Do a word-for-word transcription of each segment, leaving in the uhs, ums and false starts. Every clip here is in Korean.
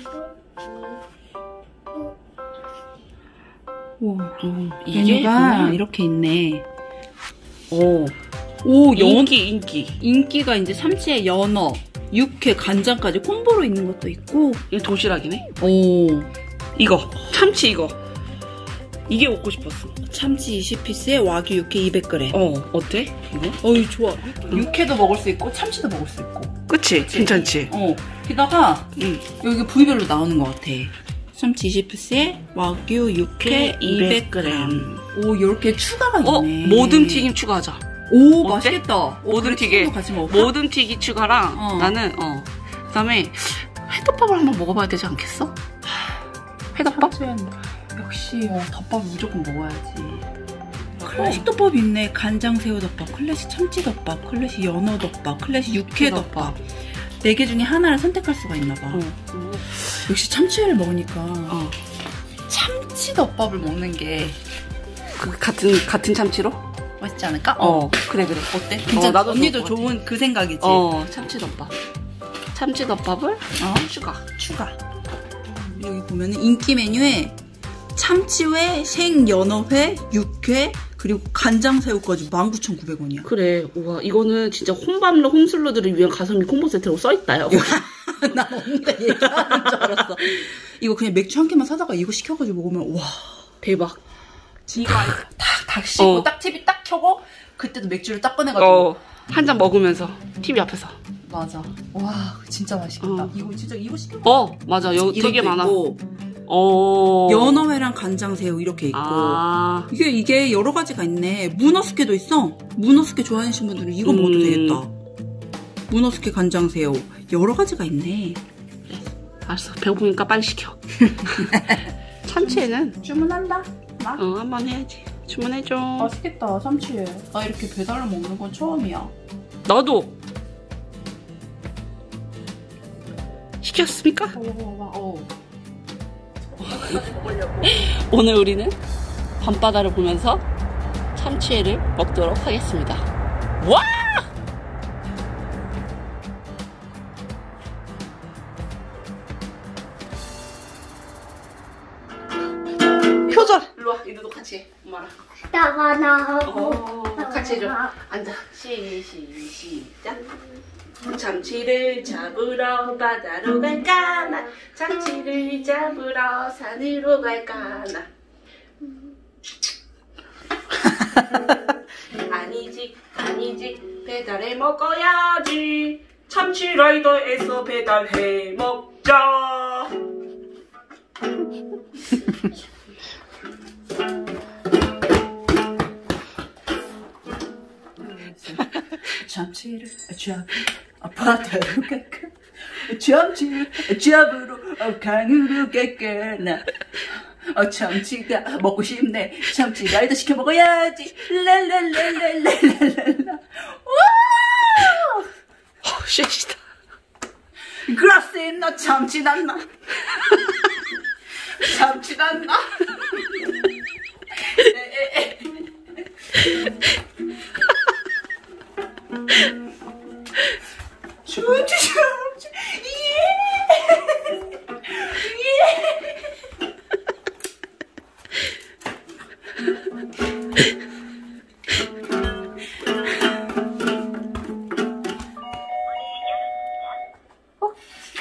우와, 이게 메뉴가 이렇게 있네. 오, 오, 연, 인기 인기. 인기가 이제 참치에 연어, 육회, 간장까지 콤보로 있는 것도 있고. 이거 도시락이네. 오, 이거 참치 이거. 이게 먹고 싶었어. 참치 이십 피스에 와규 육회 이백 그램. 어, 어때? 이거? 어이 좋아. 육회도 먹을 수 있고 참치도 먹을 수 있고. 그치? 괜찮지? 어. 게다가 응. 여기 부위별로 나오는 것 같아. 참치 이십 피스에 와규 육회 이백 그램. 오, 이렇게 추가가 있네. 어? 모듬 튀김 추가하자. 오, 어때? 맛있겠다. 모듬 튀김. 같이 먹을까? 모듬 튀김 추가랑 어. 나는 어. 그다음에 회덮밥을 한번 먹어봐야 되지 않겠어? 회덮밥? 역시 어, 덮밥 무조건 먹어야지. 클래식 덮밥이 있네. 간장 새우 덮밥, 클래식 참치 덮밥, 클래식 연어 덮밥, 클래식 육회 덮밥. 네 개 중에 하나를 선택할 수가 있나 봐. 어. 역시 참치회를 먹으니까 어. 참치 덮밥을 먹는 게 그 같은 같은 참치로? 맛있지 않을까? 어. 그래 그래. 어때? 괜찮아. 어, 나도 언니도 좋을 것 좋은 그 생각이지. 어, 참치덮밥. 참치덮밥을 어? 추가. 추가. 여기 보면은 인기 메뉴에 참치회, 생연어회, 육회, 그리고 간장새우까지 만 구천구백 원이야. 그래. 우와, 이거는 진짜 홈밥러 홈슬러들을 위한 가성비 콤보 세트라고 써있다요. 난 언니가 얘기하는 줄 알았어. 이거 그냥 맥주 한 캔만 사다가 이거 시켜가지고 먹으면 와 대박. 진짜 딱, 딱 씻고 어. 딱 티비 딱 켜고 그때도 맥주를 딱 꺼내가지고 어, 한 잔 먹으면서 티비 앞에서. 맞아. 와 진짜 맛있겠다. 어. 이거 진짜 이거 시켜. 어, 맞아. 여기 되게 많아. 있고, 어. 연어회랑 간장새우 이렇게 있고 아. 이게 이게 여러 가지가 있네. 문어숙회도 있어. 문어숙회 좋아하시는 분들은 이거 먹어도 음. 되겠다. 문어숙회 간장새우 여러 가지가 있네. 알았어. 배고프니까 빨리 시켜. 참치에는 주문한다. 나? 어, 한번 해야지. 주문해줘. 맛있겠다 참치회. 나 이렇게 배달로 먹는 건 처음이야. 나도. 시켰습니까? 어. 오늘 우리는 밤바다를 보면서 참치회를 먹도록 하겠습니다. 와! 표절! 일로와, 이리도 같이 해. 엄마랑. 나가 나하고 어, 같이 해줘. 앉아. 시, 시, 시작. 참치를 잡으러 바다로 갈까나, 참치를 잡으러 산으로 갈까나. 아니지 아니지 배달해 먹어야지. 참치라이더에서 배달해 먹자. 참치를 잡 바다로 갈까? 참치를 잡으러 강으로 갈까나? 어, 참치가 먹고 싶네. 참치 라이더 시켜 먹어야지. 랄랄랄랄랄랄라. 와! 어, 쉐시다. 그라스 나 참치 났나? 참치 났나? 참치 참치 예! 예! 어?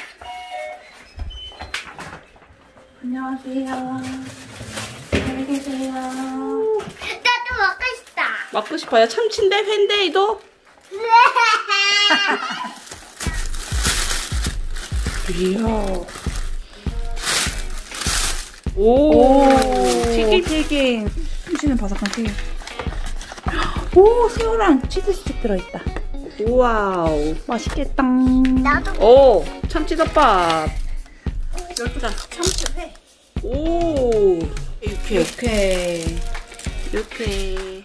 안녕하세요. 안녕히 계세요. 나도 먹고 싶다. 먹고 싶어요. 참치인데 회인데 이도. 이야. 오, 튀김. 튀김. 참치는 바삭한 튀김. 오, 새우랑 치즈 스틱 들어있다. 와우. 맛있겠다. 나도 오, 참치덮밥. 열두장 참치회. 오, 이렇게. 이렇게. 이렇게.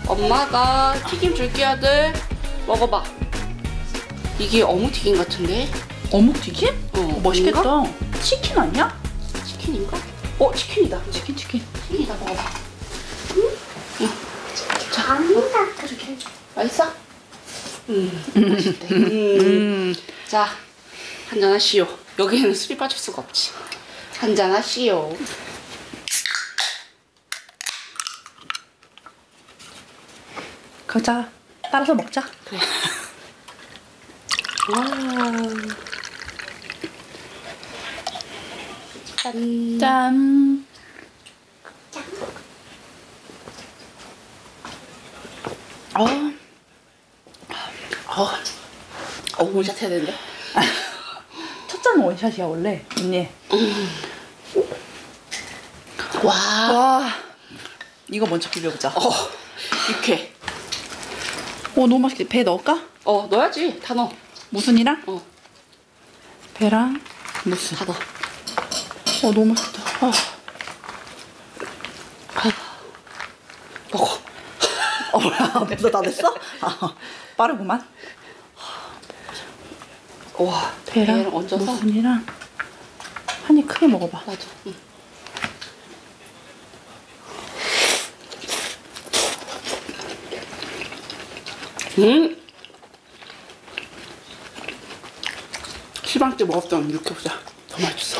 엄마가 튀김 줄게 아들. 먹어봐. 이게 어묵튀김 같은데? 어묵튀김? 어, 맛있겠다. 아닌가? 치킨 아니야? 치킨인가? 어, 치킨이다. 치킨 치킨. 치킨이다. 먹어봐. 응? 응. 자, 아니다. 그렇게. 맛있어? 음, 맛있대. 음. 자, 한잔 하시오. 여기에는 술이 빠질 수가 없지. 한잔 하시오. 가자. 따라서 먹자. 그래. 와. 짠. 짠. 어. 어. 어, 원샷 해야 되는데? 첫 잔은 원샷이야 원래. 언니. 와. 와. 이거 먼저 비벼보자. 어. 육회. 오 너무 맛있겠다. 배 넣을까? 어, 넣어야지. 다 넣어. 무순이랑? 어. 배랑 무순. 다 넣어. 어 너무 맛있다. 아. 먹어. 어 뭐야 벌써 다 됐어? 아, 빠르구만. 와, 배랑 배를 얹어서. 무순이랑 한 입 크게 먹어봐. 나도. 응. 음. 시방 때 먹었던 육회보다 더 맛있어.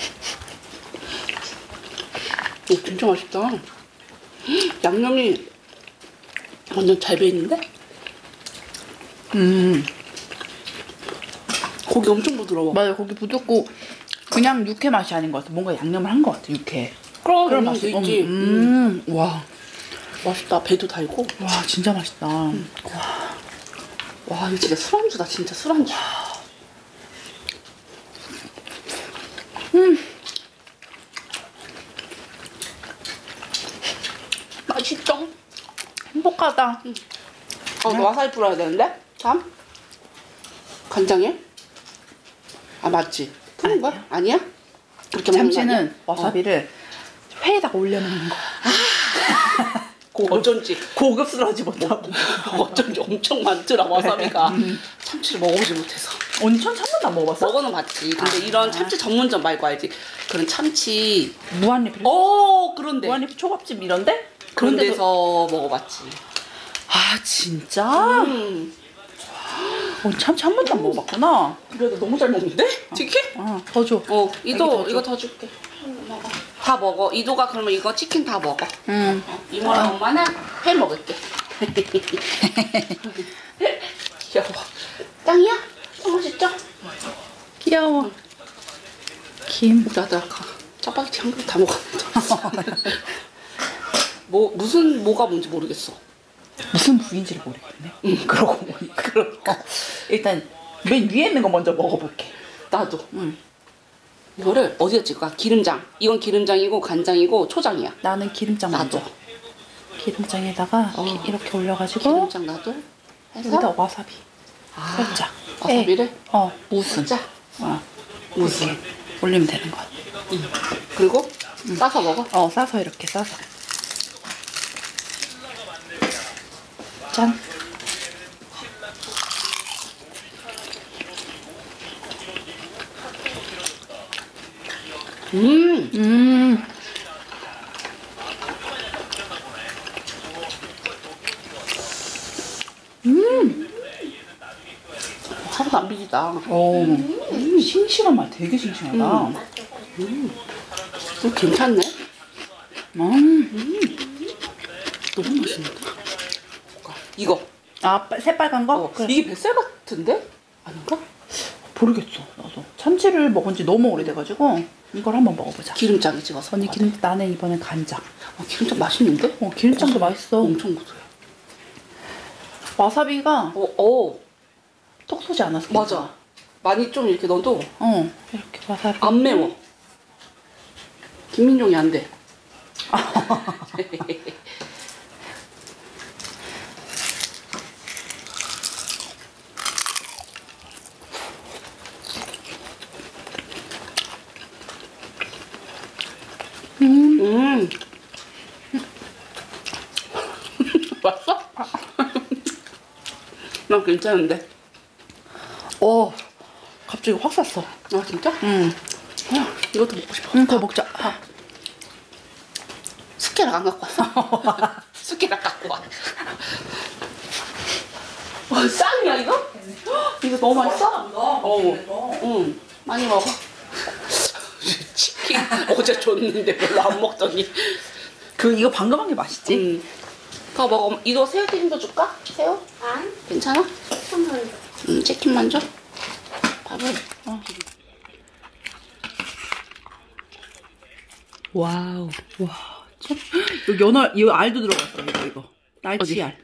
오, 진짜 맛있다. 양념이 완전 잘 배있는데? 음 고기 엄청 부드러워. 맞아. 고기 부드럽고 그냥 육회 맛이 아닌 것 같아. 뭔가 양념을 한 것 같아 육회. 그럼 그런 맛이 맛이 있지. 음, 음. 와. 맛있다. 배도 달고. 와 진짜 맛있다. 와, 와 이거 진짜 술안주다. 진짜 술안주. 음. 맛있죠? 행복하다. 음. 어, 너 와사비 뿌려야 되는데? 참? 간장에? 아, 맞지? 푸는 거야? 아니야? 그렇게 먹는 거 아니야? 참치는 와사비를 회에다가 올려놓는 거. 어. 어쩐지 고급스러워지 못하고. 어쩐지 엄청 많더라 와사비가. 참치를 먹어보지 못해서. 온천 참치도 안 먹어봤어? 먹어는 봤지. 근데 아. 이런 참치 전문점 말고 알지? 그런 참치. 무한리필. 어 그런데 무한리필 초밥집 이런데? 그런 그런데도- 데서 먹어봤지. 아 진짜? 음. 어, 참치 한 번도 안 먹어봤구나. 그래도 너무 잘 먹는데? 치킨? 어, 더 줘. 어 여기 이도 더 줘. 이거 더 줄게. 먹어. 다 먹어. 이도가 그러면 이거 치킨 다 먹어. 응. 이모랑 엄마는 회 먹을게. 귀여워. 짱이야? 짱 맛있죠? 귀여워. 김. 우리 아들 아까 짜파게티 한 그릇 다 먹었는데. 뭐 무슨 뭐가 뭔지 모르겠어. 무슨 부위인지를 모르겠네. 응. 그러고 보니까. 그러니까. 일단 맨 위에 있는 거 먼저 먹어볼게. 나도. 응. 이거를 어디다 찍을까? 기름장. 이건 기름장이고 간장이고 초장이야. 나는 기름장 나도. 먼저. 기름장에다가 어. 기- 이렇게 올려가지고 기름장 나도. 여기다 해서 와사비. 아, 살짝. 와사비를? 에. 어. 무슨. 진짜. 어. 무슨. 이렇게 올리면 되는 거야. 그리고 싸서 먹어. 어, 싸서 이렇게 싸서. 짠. 음. 음. 음. 하나도 안 비리다. 어. 음. 싱싱한 맛 되게 싱싱하다. 음. 음, 괜찮네. 음. 너무 맛있는데. 이거. 아, 빨- 새빨간 거? 어, 그래. 이게 뱃살 같은데? 아닌가? 모르겠어. 나도 참치를 먹은 지 너무 오래돼가지고 이걸 한번 먹어보자. 기름장에 찍어서. 언니 기름, 나는 이번엔 간장. 아, 기름장 맛있는데? 어, 기름장도 맛있어. 엄청 고소해. 와사비가 어, 어, 톡 쏘지 않았어. 맞아. 많이 좀 이렇게 넣어도 어, 이렇게 와사비. 안 매워. 김민종이 안 돼. 음. 음. 맛있어? 난 괜찮은데. 어, 갑자기 확 샀어. 아 진짜? 응. 어, 이것도 먹고 싶어. 응, 더 먹자. 밥. 숟가락 안 갖고 왔어. 숟가락 갖고 와. 어, 쌈이야 이거? 이거 너무 맛있어? 어, 응, 많이 먹어. 치킨 어제 줬는데 별로 안 먹더니. 그 이거 방금 한 게 맛있지? 응. 더 먹어. 이거 새우튀김도 줄까? 새우? 안? 괜찮아? 선물. 응, 치킨만 줘. 밥을. 어. 와우. 와. 참. 여기 연어, 이 알도 들어갔어. 이거 이거. 날치알.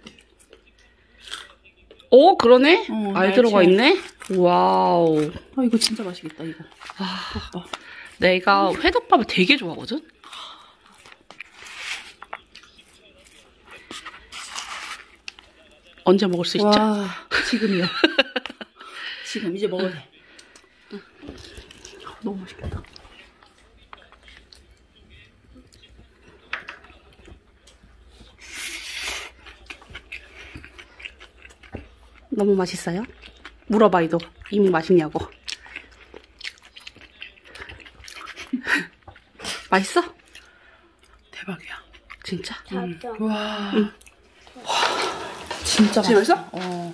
오 그러네. 어, 알 들어가 날치알. 있네. 와우. 아 이거 진짜 맛있겠다 이거. 아, 덮밥. 내가 회덮밥을 되게 좋아하거든. 언제 먹을 수 있죠? 와, 지금이요. 지금 이제 먹어야 돼. 너무 맛있겠다. 너무 맛있어요? 물어봐 이도 이미 맛있냐고. 맛있어? 대박이야. 진짜? 응. 와. 응. 와. 진짜 진짜 맛있어? 맛있어? 어.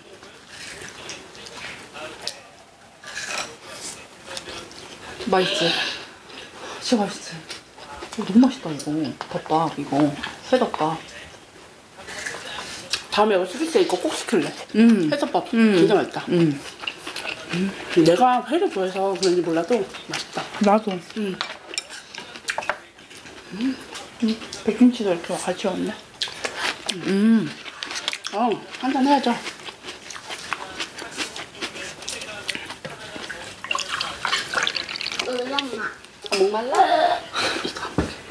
맛있지? 진짜 맛있지? 어, 너무 맛있다 이거. 덮밥 이거. 회덮밥. 다음에 여기 시킬 때 이거 꼭 시킬래. 음. 회덮밥 음. 진짜 맛있다. 음. 내가 회를 좋아해서 그런지 몰라도 맛있다. 나도. 음. 음. 백김치도 이렇게 같이 왔네. 음. 어, 한잔 해야죠. 엄마. 아, 목말라? 이거.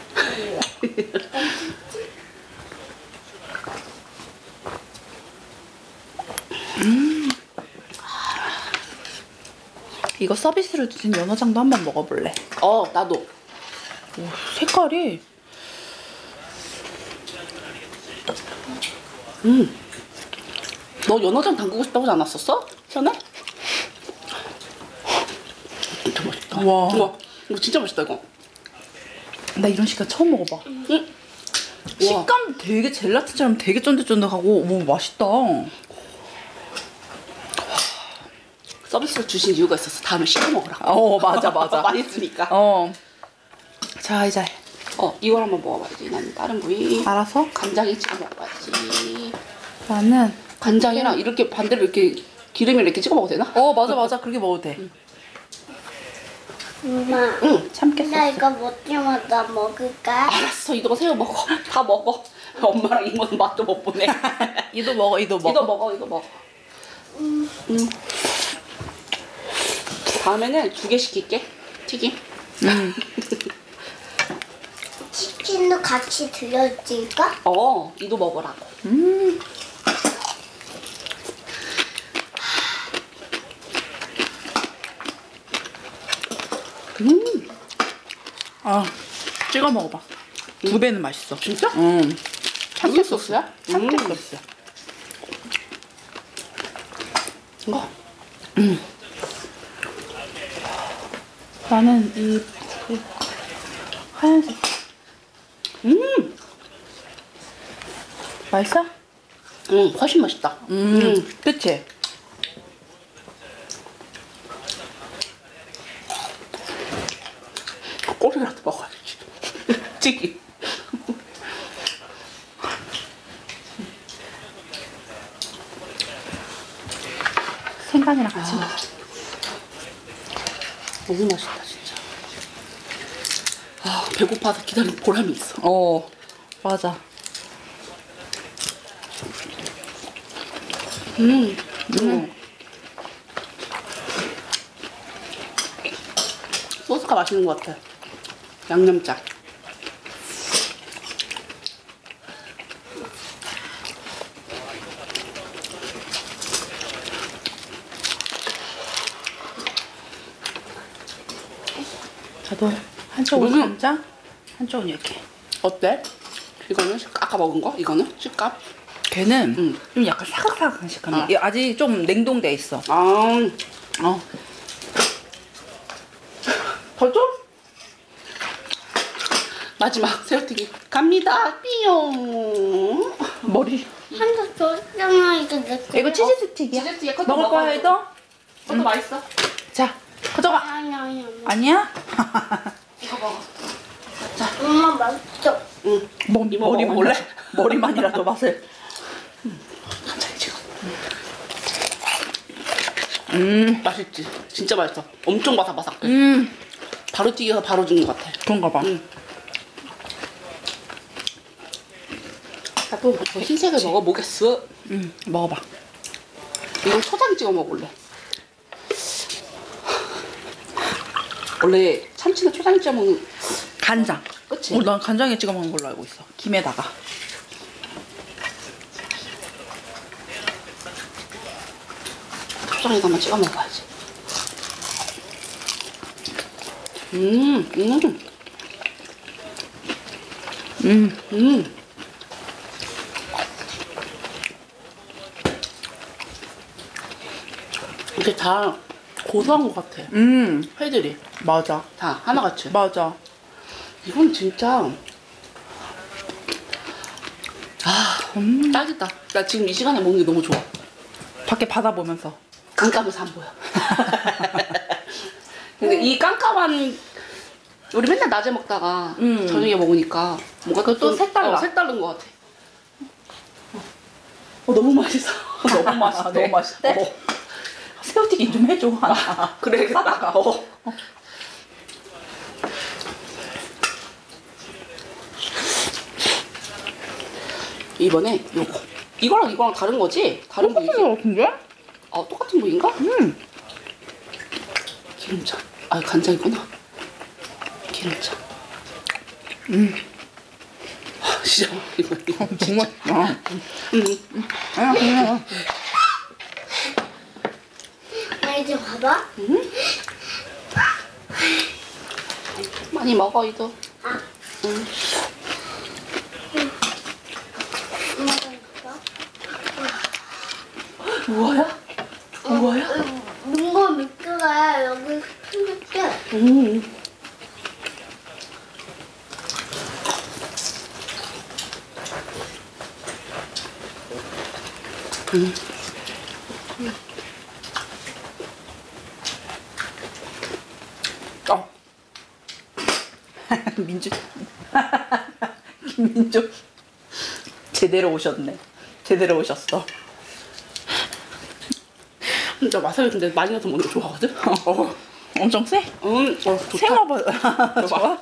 음. 이거 서비스로 주신 연어장도 한번 먹어볼래? 어, 나도. 오, 색깔이. 음. 너 연어장 담그고 싶다고 하지 않았었어? 전에? 진짜 맛있다. 와. 우와, 이거 진짜 맛있다, 이거. 나 이런 식감 처음 먹어봐. 응? 우와. 식감 되게 젤라틴처럼 되게 쫀득쫀득하고 오 맛있다. 서비스로 주신 이유가 있었어. 다음에 시켜 먹으라고. 어 맞아 맞아. 맛있으니까. 어. 자 이제 어, 이걸 한번 먹어봐야지. 난 다른 부위. 알아서 간장에 찍어 먹어야지. 나는 간장이랑 이렇게 반대로 이렇게 기름을 이렇게 찍어 먹어도 되나? 어 맞아 맞아 그렇게 먹어도 돼. 엄마. 응. 참겠어. 나 이거 먹자마자 먹을까? 알았어, 이거 새우 먹어. 다 먹어. 엄마랑 이모는 맛도 못 보네. 이도 먹어 이도 먹어. 이거 먹어, 이거 먹어. 음. 음. 다음에는 두 개 시킬게. 튀김. 음. 치킨도 같이 들려줄까? 어, 이도 먹으라고. 음. 음. 아 찍어 먹어봐. 두 배는 맛있어. 진짜? 응. 참깨 소스야? 참깨 음. 소스. 이거. 나는 이, 이 하얀색. 음. 맛있어? 음, 훨씬 맛있다. 음. 음. 그치? 꼬리라도 먹어야지. 튀김. 생강이랑 같이 먹어. 너무 맛있다, 진짜. 아, 배고파서 기다린 보람이 있어. 어, 맞아. 음. 음. 소스가 맛있는 것 같아. 양념장. 저도 한쪽은 음. 간장, 한쪽은 이렇게. 어때? 이거는 식- 아까 먹은 거? 이거는 식감? 걔는 응. 좀 약간 사각사각한 식감이. 아. 얘 아직 좀 냉동돼 있어. 아, 어. 더 줘? 마지막 새우튀김 갑니다. 삐용. 머리. 한개 줬잖아. 이거 내 거. 이거 치즈 스틱이야. 치즈 스틱. 먹을 거야, 이거? 그것도 맛있어. 자, 가져가. 아니 아니 아니. 아니야? 이거 먹어. 엄마 맛있어. 응. 머, 이모 먹어볼래? 머리만, 머리만이라도 맛을. 갑자기 지금. 음, 맛있지? 진짜 맛있어. 엄청 바삭바삭해. 음, 바로 튀겨서 바로 주는 것 같아. 그런가 봐. 응. 나도 저 흰색을 먹어보겠어. 음, 먹어봐. 이거 초장 찍어 먹을래. 원래 참치는 초장 찍어 먹는. 간장. 그치? 어, 난 간장에 찍어 먹는 걸로 알고 있어. 김에다가. 초장에다만 찍어 먹어야지. 음, 음, 음, 음. 이게 다 고소한 것 같아. 음, 회들이 맞아. 다 하나같이. 맞아. 이건 진짜 아 음. 딱이다. 나 지금 이 시간에 먹는 게 너무 좋아. 밖에 바다 보면서. 깜깜해서 안 보여. 근데 이 깜깜한 우리 맨날 낮에 먹다가 음. 저녁에 먹으니까 뭔가 그것도 좀- 색달라. 어, 색다른 것 같아. 어, 너무 맛있어. 너무 맛있대. 너무 맛있대. 어. 새우튀김 좀 해줘. 하나. 그래야겠다. 어. 이번에 요거 이거랑 이거랑 다른 거지? 다른 부위지? 똑같은 거 같은데? 어 똑같은 부위인가? 음. 기름장. 아 간장이구나. 기름장. 음. 아, 진짜 이거 이거 정말. 아. 음. 아니야, 그냥. 나 이제 봐봐. 많이 먹어 이도. 아. 응. 엄마가 봐봐. 우와야? 우와야? 눈거 밑에가 여기 생겼대. 음. 음. 어. 민주. 김민주. 제대로 오셨네. 제대로 오셨어. 진짜 와사비 근데 많이 넣어서 먹는 거 좋아하거든? 어. 엄청 세? 음, 어, 좋다. 생화보 좋아?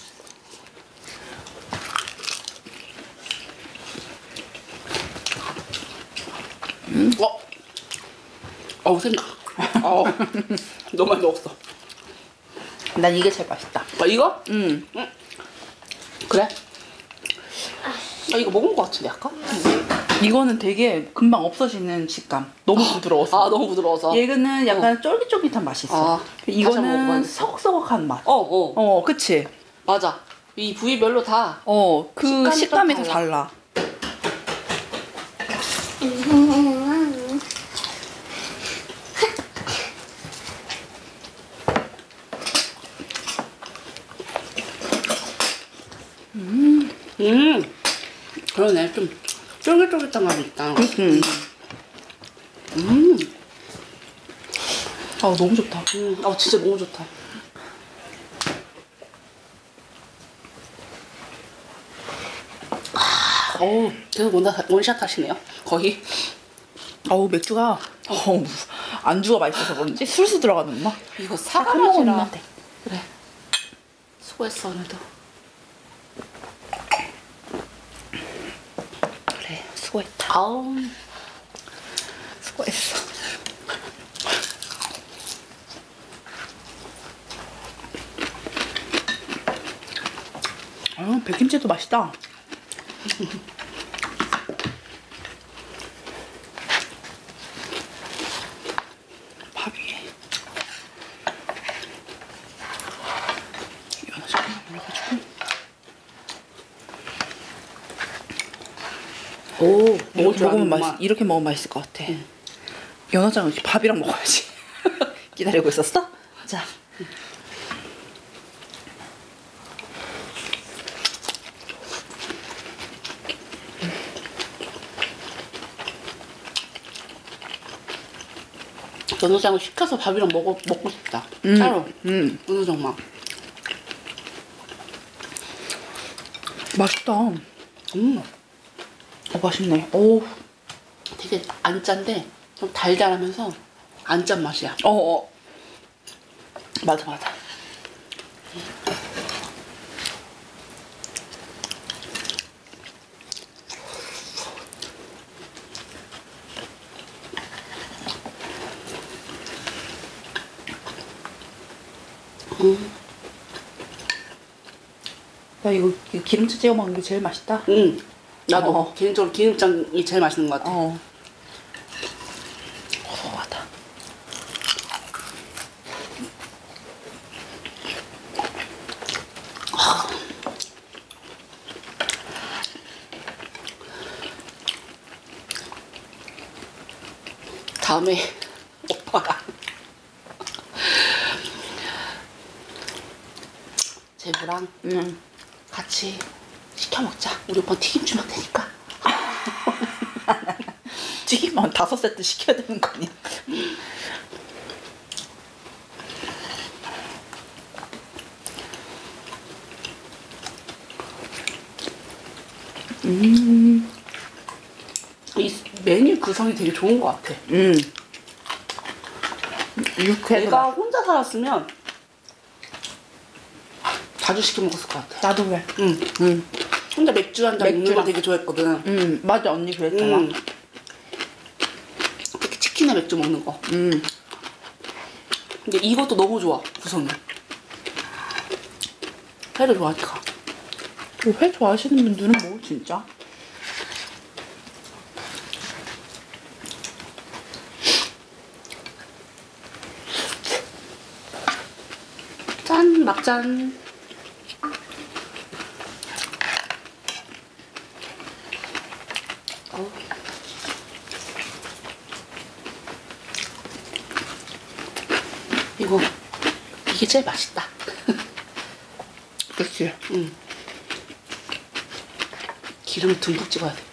음. 어? 어우, 생각. 어, 너무 많이 넣었어. 난 이게 제일 맛있다. 아, 이거? 음. 그래? 아, 이거 먹은 거 같은데, 아까? 이거는 되게 금방 없어지는 식감. 너무 부드러워서. 아, 너무 부드러워서. 얘는 약간 쫄깃쫄깃한 맛이 있어. 아, 다시 한번 이거는 먹어봐야겠어. 서걱서걱한 맛. 어, 어, 어, 그치? 맞아. 이 부위별로 다. 어, 그 식감이 좀 식감이 더 달라. 달라. 음, 그러네. 좀 쫄깃쫄깃한 맛이 있다. 음. 음, 아, 너무 좋다. 음, 어, 진짜 너무 좋다. 아, 어우, 계속 원샷, 원샷 하시네요. 거의. 어우, 맥주가, 어우, 안주가 맛있어서 그런지 술술 들어가는 맛. 이거 한 사과 모금 맛이라. 넣으면 돼. 그래. 수고했어, 오늘도. 그래, 수고했다. 아우. 수고했어. 아, 백김치도 맛있다. 밥 위에 연어 조금 올려가지고 오, 먹을 이렇게 줄 먹으면 아는구만. 맛있, 이렇게 먹으면 맛있을 것 같아. 응. 연어장은 이렇게 밥이랑 먹어야지. 기다리고 있었어? 자. 연어장을 시켜서 밥이랑 먹어, 먹고 싶다. 음, 따로. 음. 연어장만. 맛있다. 어, 음. 맛있네. 오. 되게 안 짠데 좀 달달하면서 안 짠 맛이야. 어, 어. 맞아, 맞아. 음. 나 이거 기름치 찍어 먹는 게 제일 맛있다. 음. 나도 어. 개인적으로 기름장이 제일 맛있는 것 같아. 어. 고소하다. 다음에 오빠가 제부랑 응. 같이 시켜 먹자. 우리 오빠 튀김 주면 되니까. 튀김만 다섯 세트 시켜야 되는 거 아니야? 음. 이 메뉴 구성이 되게 좋은 것 같아. 음. 육회. 내가 혼자 살았으면 자주 시켜 먹었을 것 같아. 나도 그래. 응. 응. 혼자 맥주 한 잔 먹는 거 맥주랑. 되게 좋아했거든. 응. 맞아, 언니 그랬잖아. 응. 특히 치킨에 맥주 먹는 거. 응. 근데 이것도 너무 좋아, 구성이. 회를 좋아하니까. 회 좋아하시는 분들은 뭐 진짜? 짠, 막잔. 어우. 이거, 이게 제일 맛있다. 그렇지. 응. 기름 듬뿍 찍어야 돼.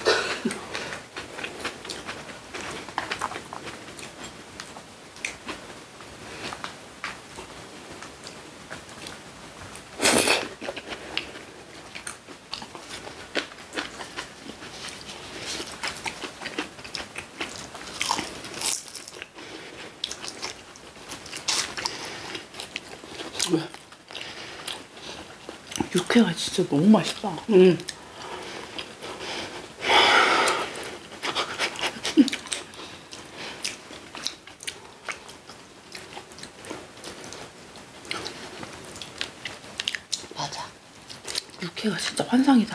왜? 육회가 진짜 너무 맛있다. 응. 맞아. 육회가 진짜 환상이다.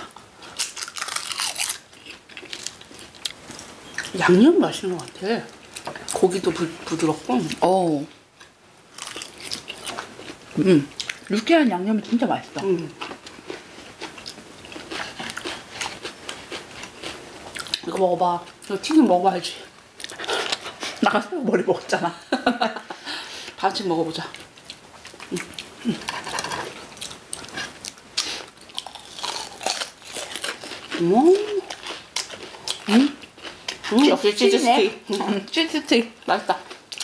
양념 맛있는 것 같아. 고기도 부, 부드럽고. 어. 음. 육회한 양념이 진짜 맛있어. 응. 이거 먹어봐. 이거 튀김 먹어봐야지. 나가 새우 머리 먹었잖아. 반씩 먹어보자. 응. 응. 음. 음. 음. 역시 치즈 스틱. 응, 치즈 스틱. 맛있다.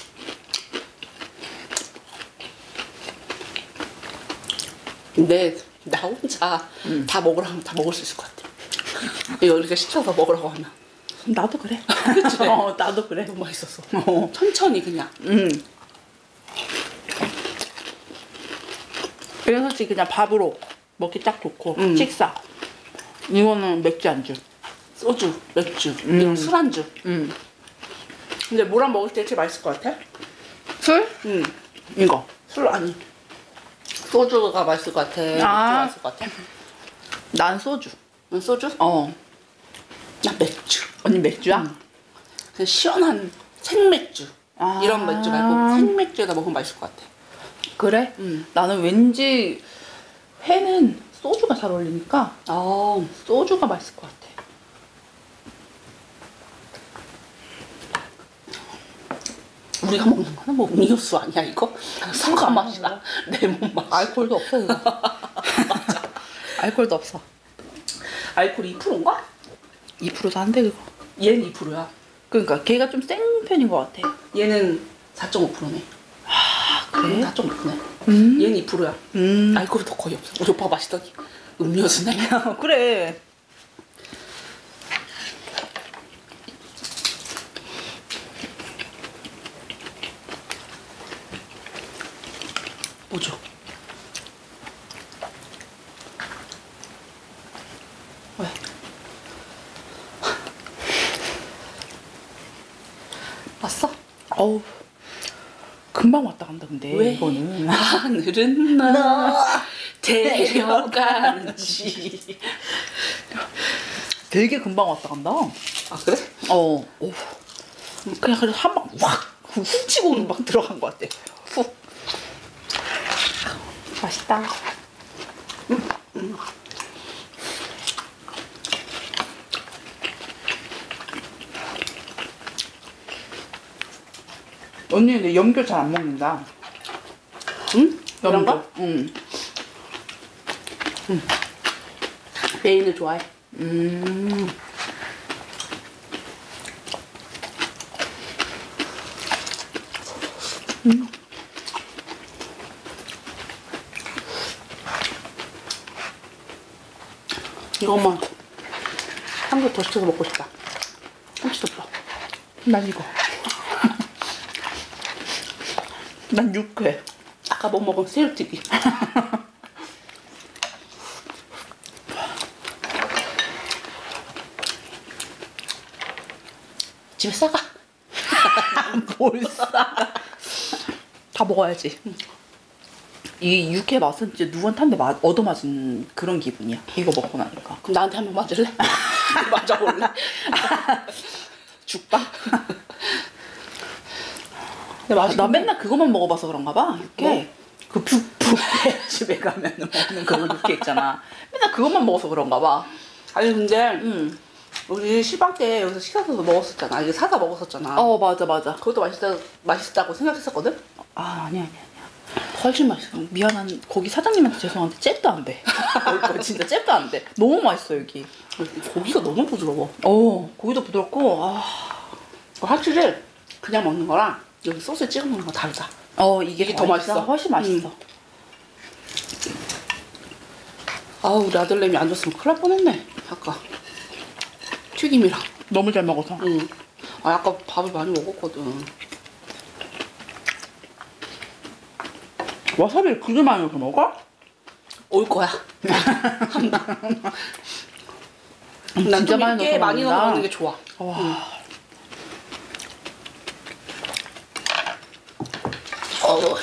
근데 나 혼자 음. 다 먹으라면 다 먹을 수 있을 것 같아. 이거 이렇게 시켜서 먹으라고 하면 나도 그래. 그치? 어, 나도 그래. 너무 맛있었어. 어. 천천히 그냥. 음. 이거 솔직히 그냥 밥으로 먹기 딱 좋고 음. 식사. 이거는 맥주 안주. 소주, 맥주, 음. 이런 술안주. 음. 근데 뭐랑 먹을 때 제일 맛있을 것 같아? 술? 응. 이거. 술 아니. 소주가 맛있을 것 같아. 맥주가 아. 맛있을 것 같아. 난 소주. 넌 소주? 어. 나 맥주. 언니 맥주야? 응. 그냥 시원한 생맥주. 아. 이런 맥주 말고 생맥주에다 먹으면 맛있을 것 같아. 그래? 응. 나는 왠지 회는 소주가 잘 어울리니까 어. 소주가 맛있을 것 같아. 우리가 먹는 거는 뭐 음료수 아니야 이거? 사과 맛이나 레몬 맛. 알코올도 없어 이거. 맞아. 알코올도 없어. 알코올 이 퍼센트인가? 이 퍼센트도 안 돼 그거. 얘는 이 퍼센트야. 그러니까 걔가 좀 센 편인 것 같아. 얘는 사 점 오 퍼센트네. 아 그래? 사 점 오 퍼센트네. 음. 얘는 이 퍼센트야. 음. 알코올이 더 거의 없어. 우리 오빠가 마시더니 음료수네. 그래. 뭐죠? 왜? 왔어? 어우 금방 왔다 간다 근데 왜? 이거는. 하늘은 나 데려가는지. 되게 금방 왔다 간다. 아 그래? 어. 오. 그냥 그래서 한 방 확 훔치고 막 들어간 것 같아. 훅. 맛있다. 음, 음. 언니는 근데 염교 잘 안 먹는다. 응? 그런 염교. 거? 응. 응. 메인을 좋아해. 음. 음. 이것만 한 개 더 시켜서 먹고 싶다. 참치덮밥. 난 이거. 난 육회. 아까 못 먹은 새우튀기. 집에 싸가. 뭘 싸? 다 먹어야지. 이 육회 맛은 진짜 누구한테 맛 얻어맞은 그런 기분이야. 이거 먹고 나니까. 그럼 나한테 한번 맞을래? 맞아볼래? 죽빵? 근데 맛있긴 나 해. 맨날 그것만 먹어봐서 그런가 봐. 육회. 뭐? 그 뷔페 집에 가면 먹는 그런 육회 있잖아. 맨날 그것만 먹어서 그런가 봐. 아니 근데 응. 우리 시방 때 여기서 시켜서 먹었었잖아. 이게 사다 먹었었잖아. 어 맞아 맞아. 그것도 맛있다, 맛있다고 생각했었거든? 아 아니야 아니야 아니야. 훨씬 맛있어. 미안한 거기 사장님한테 죄송한데 잽도 안 돼. 거기 진짜 잽도 안 돼. 너무 맛있어 여기. 고기가 너무 부드러워. 어 고기도 부드럽고. 아. 확실히 그냥 먹는 거랑 여기 소스에 찍어 먹는 거 다르다. 어 이게, 이게 더 맛있어. 훨씬 맛있어. 음. 아우 우리 아들내미 안 줬으면 큰일 날 뻔했네. 아까 튀김이랑. 너무 잘 먹어서. 응. 아 아까 밥을 많이 먹었거든. 와사비를 그렇게 많이 넣어서 먹어? 올 거야. 한다. 난 진짜 좀 많이 이렇게 넣어서 많이 넣어 먹는다. 먹는 게 좋아. 와. 응. 어.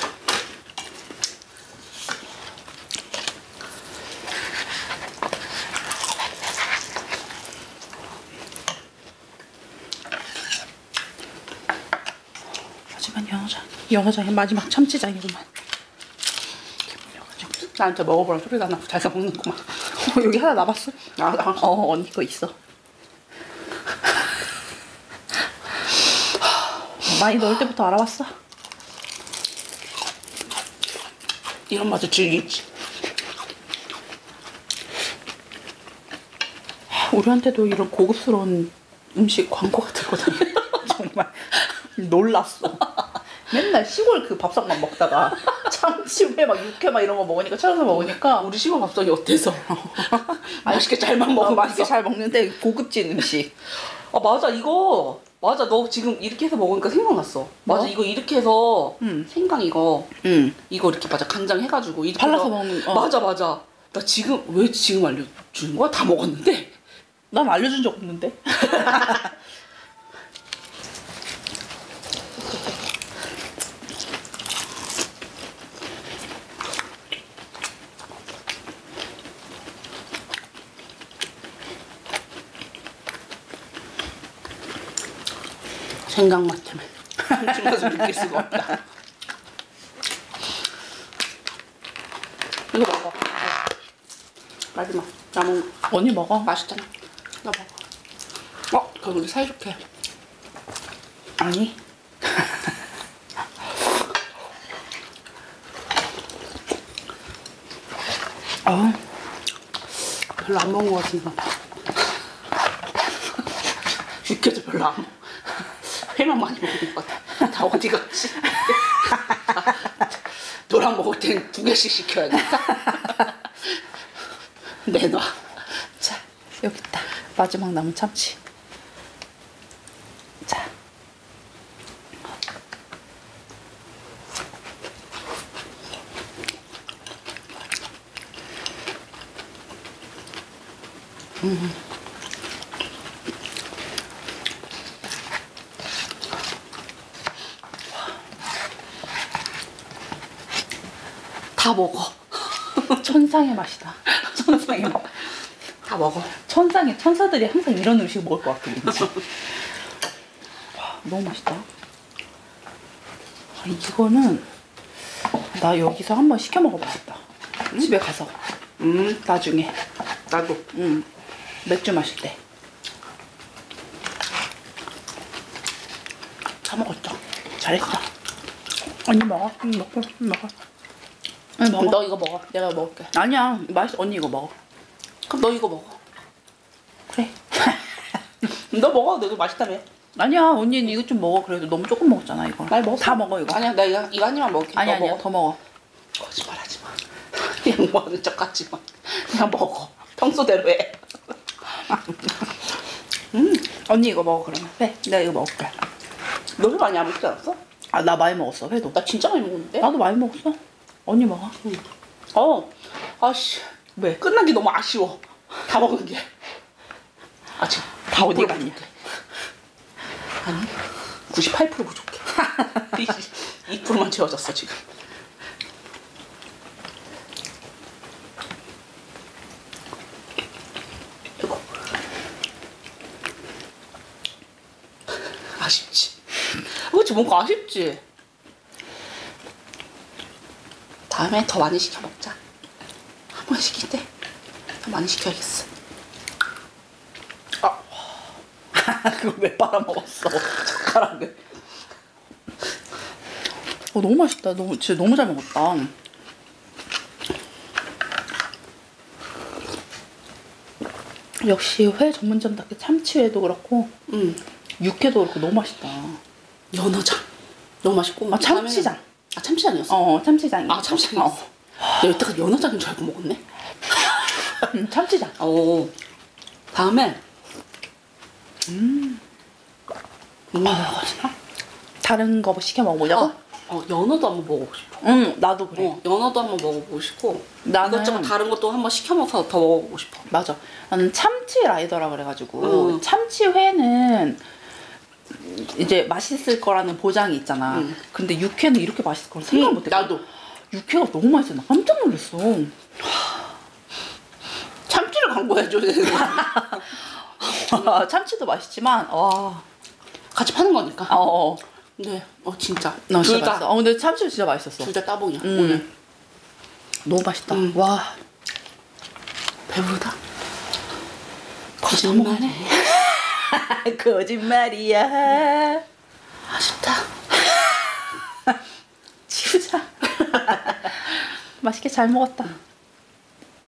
하지만 영어장 영어장의 마지막 참치장이구만. 나한테 먹어보라 소리가 나. 잘 먹는구만. 어, 여기 하나 남았어? 아, 나 어 언니 거 있어. 많이 넣을 때부터 알아봤어. 이런 맛을 즐기지. 우리한테도 이런 고급스러운 음식 광고가 들거든. 정말 놀랐어. 맨날 시골 그 밥상만 먹다가 참치회 막 육회 막 이런 거 먹으니까 찾아서 먹으니까 우리 시골 밥상이 어때서? 맛있게 잘만 어, 먹으면 맛있게 잘 먹는데 고급진 음식. 아 맞아 이거 맞아 너 지금 이렇게 해서 먹으니까 생각났어. 맞아 뭐? 이거 이렇게 해서 응. 생강 이거 응. 이거 이렇게 맞아 간장 해가지고 이렇게 발라서 해서- 먹는- 어. 맞아 맞아. 나 지금 왜 지금 알려주는 거야? 다 먹었는데. 난 알려준 적 없는데. 생강 맛 때문에 참치 맛을 느낄 수가 없다. 이거 먹어. 마지막 남은 거. 언니 먹어. 맛있잖아. 나 먹어. 어, 그럼 우리 사이좋게. 아니. 아, 별로 안 먹은 것 같은데. 육회도 별로 안 먹어. 회만 많이 먹는 것 같아. 다 어디 갔지? 너랑 먹을 땐 두 개씩 시켜야겠다. 내놔. 자, 여기 있다. 마지막 남은 참치. 자. 음. 다 먹어. 천상의 맛이다. 천상의 맛. 다 먹어. 천상의 천사들이 항상 이런 음식 먹을 것 같아. 왠지. 와, 너무 맛있다. 아, 이거는 나 여기서 한번 시켜 먹어봐야겠다. 음? 집에 가서. 음, 나중에. 나도. 음, 맥주 마실 때. 다 먹었죠. 잘했어. 언니 먹어. 응, 먹고. 응, 먹어. 응, 먹어. 너 이거 먹어. 내가 먹을게. 아니야, 맛있어. 언니 이거 먹어. 그럼 너 이거 먹어. 그래. 너 먹어. 너도 맛있다며. 아니야, 언니는 이거 좀 먹어. 그래도 너무 조금 먹었잖아, 이거. 많이 먹었어. 다 먹어, 이거. 아니야, 나 이거, 이거 한 입만 먹을게. 아니, 너 아니야, 먹어. 더 먹어. 거짓말하지 마. 양보하는 척 하지 마. 그냥 먹어. 평소대로 해. 음, 언니 이거 먹어, 그러면. 네, 내가 이거 먹을게. 너도 많이 안 먹지 않았어? 아, 나 많이 먹었어, 회도. 나 진짜 많이 먹었는데? 나도 많이 먹었어. 언니 먹어. 응. 어, 아씨. 왜? 끝나기 너무 아쉬워. 다 먹은 게. 아, 지금 다 어디 이 퍼센트 갔냐? 부족해. 아니, 구십팔 퍼센트 부족해. 이 퍼센트만 채워졌어, 지금. 이거. 아쉽지. 그렇지, 뭔가 아쉽지. 다음에 더 많이 시켜 먹자. 한 번 시킬 때 더 많이 시켜야겠어. 아, 그걸 왜 빨아먹었어? 젓가락을. 어, 너무 맛있다. 너무, 진짜 너무 잘 먹었다. 역시 회 전문점답게 참치회도 그렇고, 응. 육회도 그렇고 너무 맛있다. 연어장 너무 맛있고. 아, 참치장. 다음에는- 아, 참치장이었어? 어, 참치장이. 아, 참치장이었어. 어. 내가 여태까지 연어장인 줄 알고 먹었네. 음, 참치장. 오. 다음에 음. 음. 아, 다른 거 시켜 먹어보자고? 어, 어, 연어도 한번 먹어보고 싶어. 응, 나도 그래. 어, 연어도 한번 먹어보고 싶고. 나는- 이것저것 다른 것도 한번 시켜 먹어서 더 먹어보고 싶어. 맞아. 나는 참치 라이더라 그래가지고 음. 참치회는 이제 맛있을 거라는 보장이 있잖아. 음. 근데 육회는 이렇게 맛있을 거라 생각 음, 못했어. 나도. 육회가 너무 맛있어. 나 깜짝 놀랐어. 참치를 광고해줘야 되는 참치도 맛있지만 와. 같이 파는 거니까. 어, 어. 네, 어 진짜. 나 둘 진짜 다. 맛있어. 어, 근데 참치 진짜 맛있었어. 둘 다 따봉이야. 음. 오늘 너무 맛있다. 음. 와. 배부르다. 거짓말해. 거짓말이야. 아쉽다. 치우자. 맛있게 잘 먹었다.